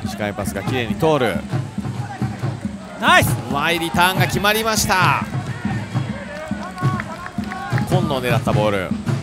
短いパスがきれいに通る。 ナイス。 うまいリターンが決まりました。今野を狙ったボール。